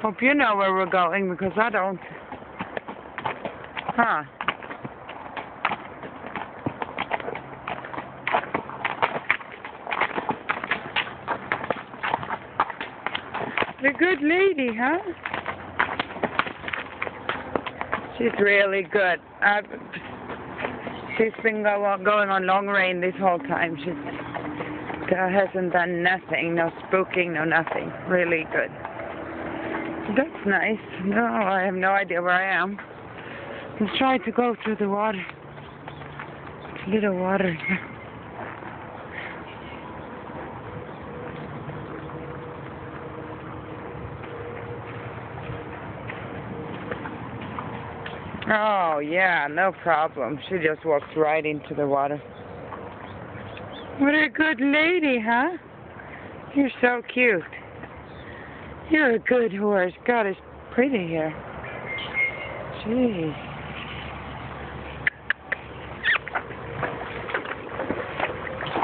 Hope you know where we're going, because I don't. Huh. The good lady, huh? She's really good. She's been going on long rain this whole time. She hasn't done nothing, no spooking, no nothing. Really good. That's nice. No, I have no idea where I am. I'm trying to go through the water. It's a little water here. Oh, yeah, no problem. She just walks right into the water. What a good lady, huh? You're so cute. You're a good horse. God, it's pretty here. Jeez.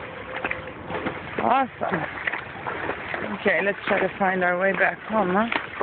Awesome. Okay, let's try to find our way back home, huh?